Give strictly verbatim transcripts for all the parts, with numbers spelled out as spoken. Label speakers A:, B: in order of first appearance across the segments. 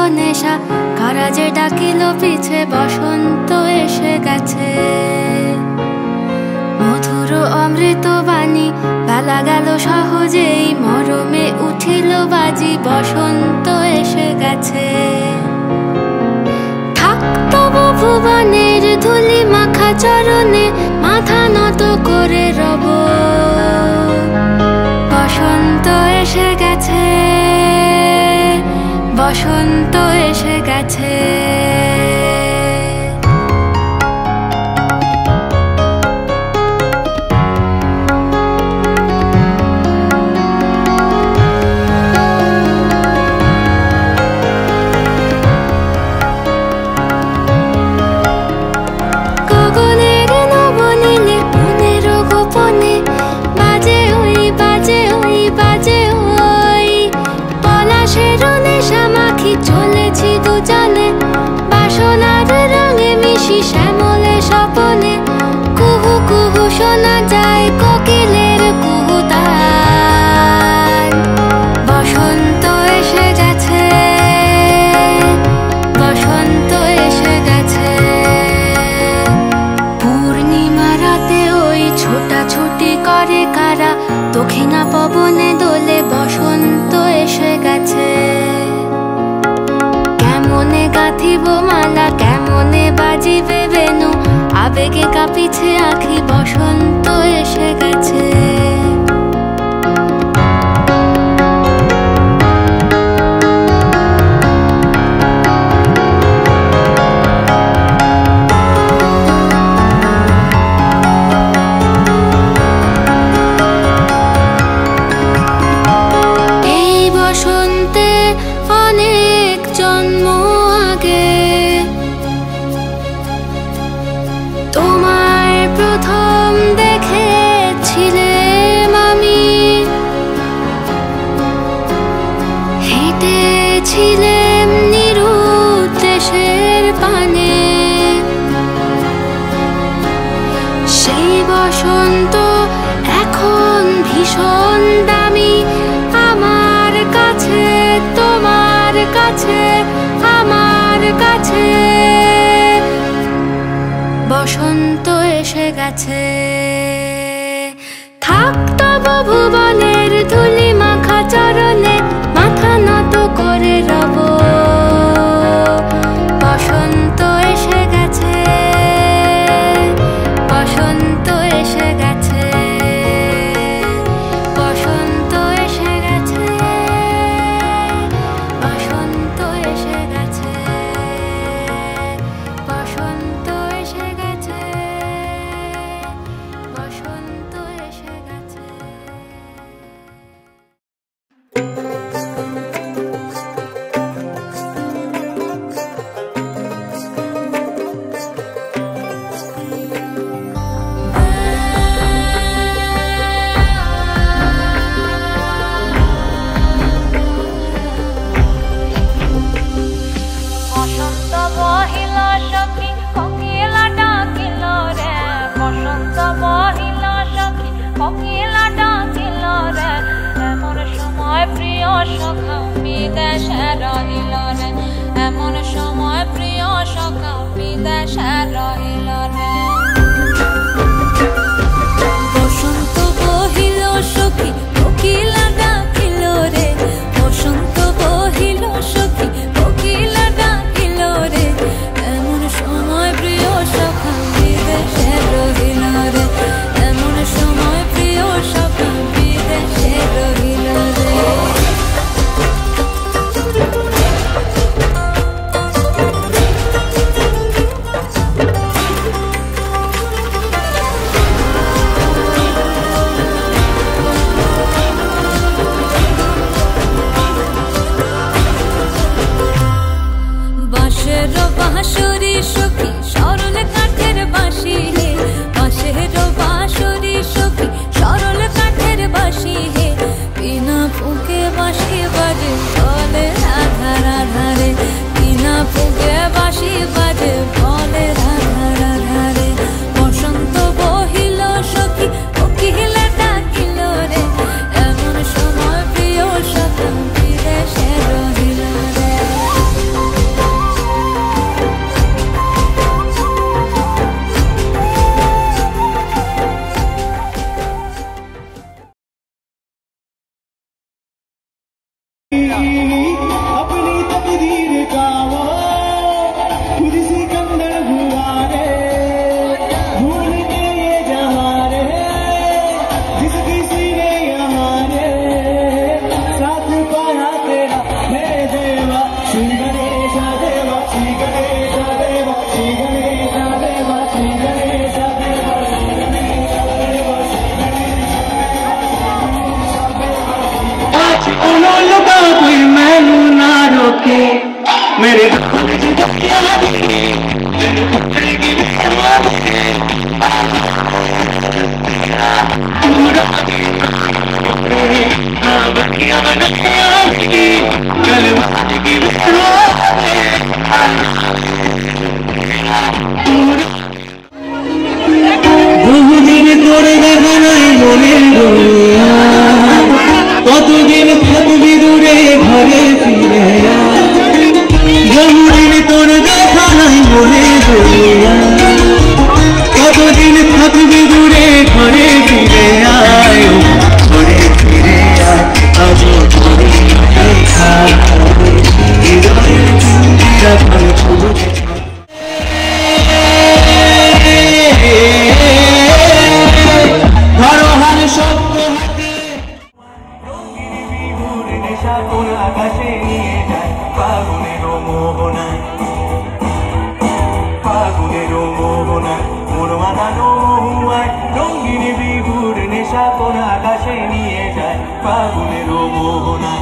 A: নেশা, কারা যে ডাকিল পিছে বসন্ত এসে গেছে। মধুর অমৃত বাণী বেলা গেল সহজেই, মরমে উঠিল বাজি বসন্ত এসে গেছে। থাক তবু ভুবনের ধুলি মাখা চরণে, মাথা নত করে রব। বসন্ত এসে গেছে, বসন্ত এসে গেছে। গগনের নবনীলে মনের গোপনে বাজে ওই বাজে ওই বাজে ওই, পলাশের নেশা মাখি চলেছি দুজনে, বাসনার রঙে মিশি শ্যামলে স্বপনে। কুহু কুহু শোনা যায় কোকিলের কুহুতান। বসন্ত এসে গেছে, বসন্ত এসে গেছে। পূর্ণিমা রাতে ওই ছোটাছুটি করে কারা, দক্ষিণা পবনে দোলে বসন্ত এসে গেছে। কেমনে গাঁথিব মালা, কেমনে বাজিবে বেনু, আবেগে কাঁপিছে আখি বসন্ত এসে গেছে। এই বসন্তে অনেক জন্ম আগে তোমায় প্রথম দেখেছিলাম আমি। হেঁটেছিলাম নিরুদ্দেশের পানে, সেই বসন্ত এখন ভীষণ দামি আমার কাছে, তোমার কাছে, আমার কাছে। বসন্ত এসে গেছে। থাক তবু ভুবনের ধুলি মাখা চরণে, মাথা নত করে রব। বসন্ত এসে গেছে, বসন্ত এসে গেছে, বসন্ত এসে গেছে, বসন্ত এসে গেছে, বসন্ত এসে গেছে, বসন্ত এসে গেছে।
B: বসন্ত বহিল সখী কোকিলা ডাকিল রে, বসন্ত বহিল সখী কোকিলা ডাকিল রে। এমন সময় প্রিয় সখা বিদেশে রহিল রে, এমন সময় প্রিয় সখা বিদেশে রহিল রে। বসন্ত বহিল সখী কোকিলা ডাকিল রে, বসন্ত বহিল সখী কোকিলা ডাকিল রে। এমন সময় প্রিয় সখা বিদেশে রহিল রে, এমন সময় প্রিয় সখা বিদেশে রহিল রে।
C: বহুদিন করে দেখা নাই মনের দুনিয়া, কতদিন থাকবি দূরে ঘরে ফিরে আয়। বহুদিন তোর দেখা নাই মনের দুনিয়া, কতদিন থাকবি দূরে ঘরে ফিরে আয়। ঘরে ফিরে আয় আজ ঘরে দেখা হৃদয়ের চিন্তা করে ছুটে ধরোহার শব্দ হাতে বিহুর নেশা কোন আকাশে নিয়ে যায় ফাগুনের মোহনায়, ফাগুনের মোহনায় মন মাতানো হুয়ায়। রঙিন বিহুর নেশা কোন আকাশে নিয়ে যায় ফাগুনের মোহনায়।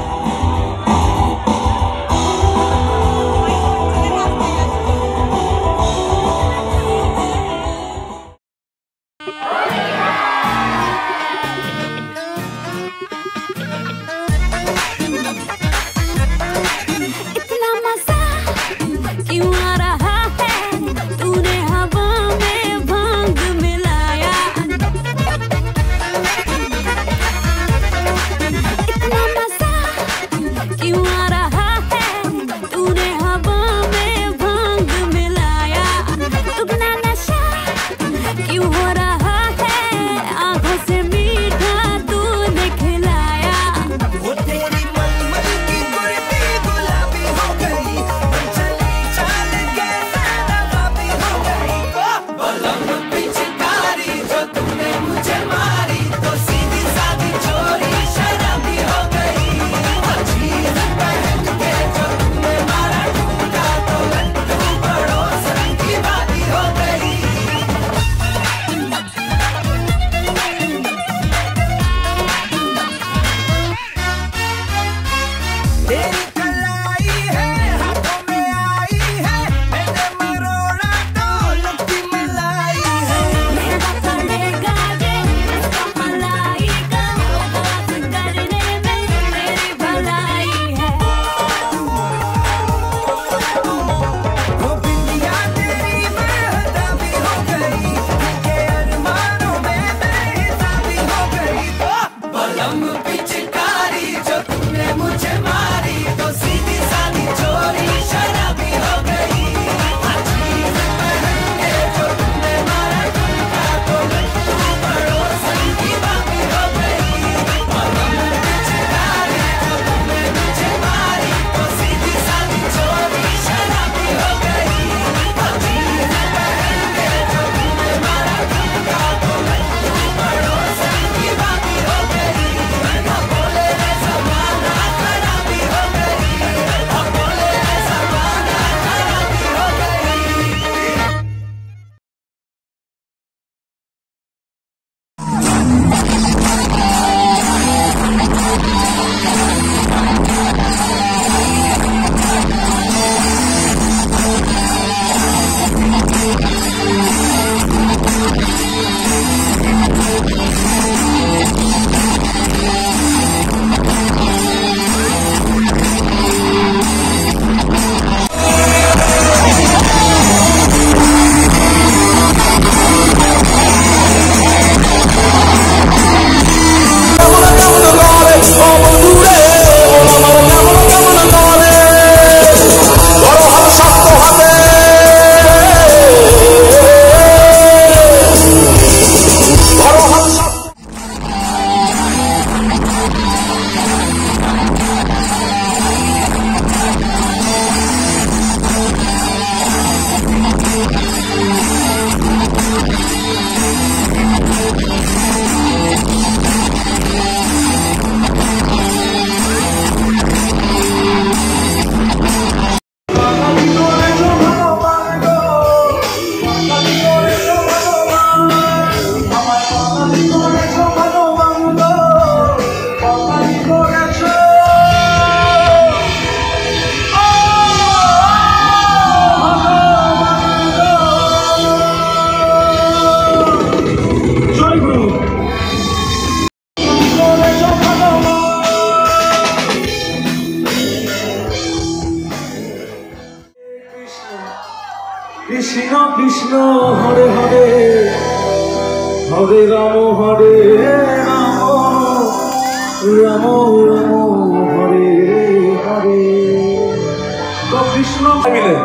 C: কৃষ্ণ হরে হরে হরে রাম হরে রাম রাম রাম হরে হরে। তো কৃষ্ণ মিলে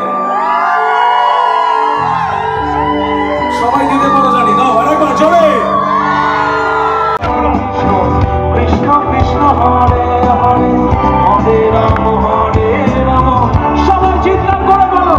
C: সবাই দিতে পারো জানি না আরেকবার চলে কৃষ্ণ কৃষ্ণ হরে হরে হরে রাম হরে রাম। সবাই চিৎকার করে বলো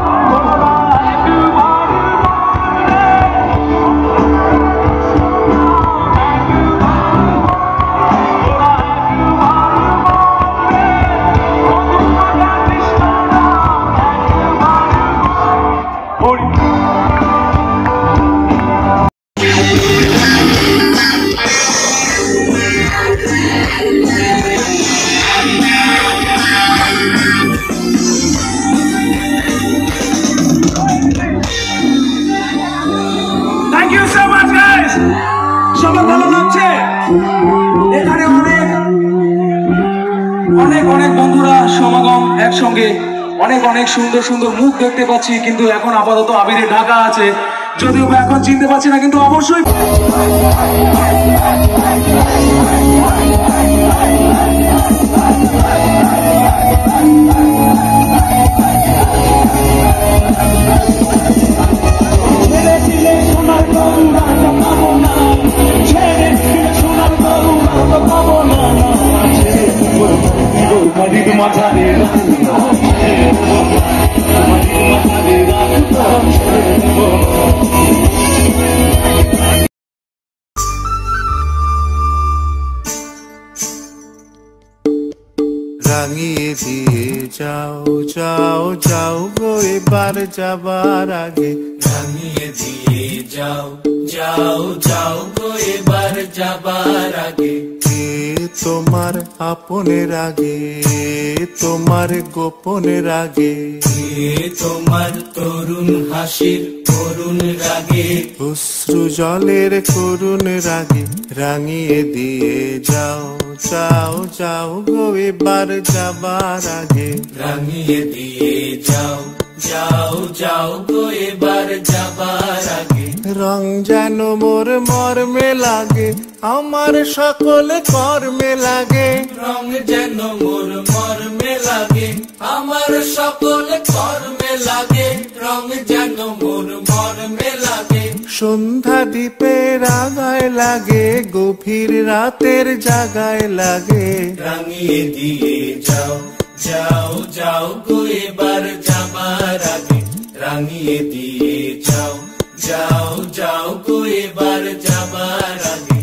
C: সবার ভালো লাগছে। এখানে অনেক অনেক অনেক বন্ধুরা সমাগম একসঙ্গে, অনেক অনেক সুন্দর সুন্দর মুখ দেখতে পাচ্ছি, কিন্তু এখন আপাতত আবিরে ঢাকা আছে, যদিও এখন চিনতে পারছি না, কিন্তু অবশ্যই
D: রাঙিয়ে দিয়ে যাও যাও যাও গো এবার যাবার আগে। রাঙিয়ে দিয়ে যাও যাও যাও গো এবার যাবার আগে। কে তোমার আপনের আগে, তোমার গোপনের আগে, কে তোমার তরুণ হাসির করুণ রাগে, অশ্রু জলের করুণ রাগে। রাঙিয়ে দিয়ে যাও যাও যাও গো এবার যাবার আগে। রাঙিয়ে দিয়ে যাও যাও যাও গো এবার যাবার আগে। রং যেন মোর মর্মে লাগে, আমার সকল কর্মে লাগে। রং যেন মোর মর্মে লাগে, আমার সকল কর্মে লাগে। রং যেন মোর মর্মে লাগে। সন্ধ্যা দ্বীপের আগায় লাগে, গভীর রাতের জাগায় লাগে। রাঙিয়ে দিয়ে যাও যাও যাও গো এবার যাবার আগে। রাঙিয়ে দিয়ে যাও যাও যাও গো এবার যাবার আগে।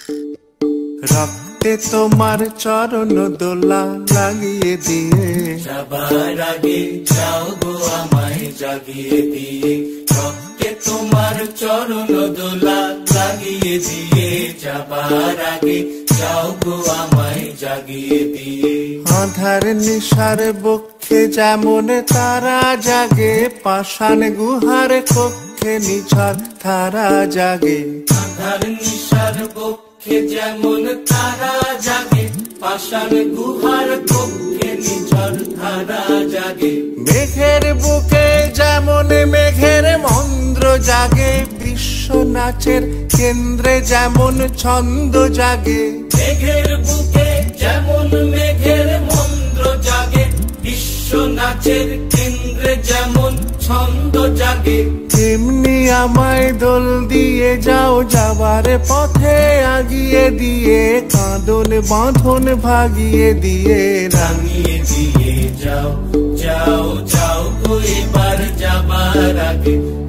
D: রক্তে তোমার চরণ দোলা লাগিয়ে দিয়ে যাবার আগে। যাও গো আমায় জাগিয়ে দিয়ে। রক্তে তোমার চরণ দোলা লাগিয়ে দিয়ে যাবার আগে। যাও গো আমায় জাগিয়ে দিয়ে। আধার নিশার বক্ষে যেমন তারা জাগে, পাষাণ গুহার কক্ষে নিঝর তারা জাগে। আধার নিশার বক্ষে যেমন তারা জাগে, পাষাণ গুহার কক্ষে নিঝর তারা জাগে। মেঘের বুকে যেমন মেঘের মন্দ্র জাগে, বিশ্ব নাচের কেন্দ্রে যেমন ছন্দ জাগে। মেঘের বুকে যেমন মেঘের মন্দ্র জাগে, বিশ্ব নাচের কেন্দ্রে যেমন ছন্দ জাগে। তেমনি আমায় দোল দিয়ে যাও যাবার পথে আগিয়ে দিয়ে, কাঁদন বাঁধন ভাগিয়ে দিয়ে। রাঙিয়ে দিয়ে যাও যাও যাও গো এবার যাবার আগে।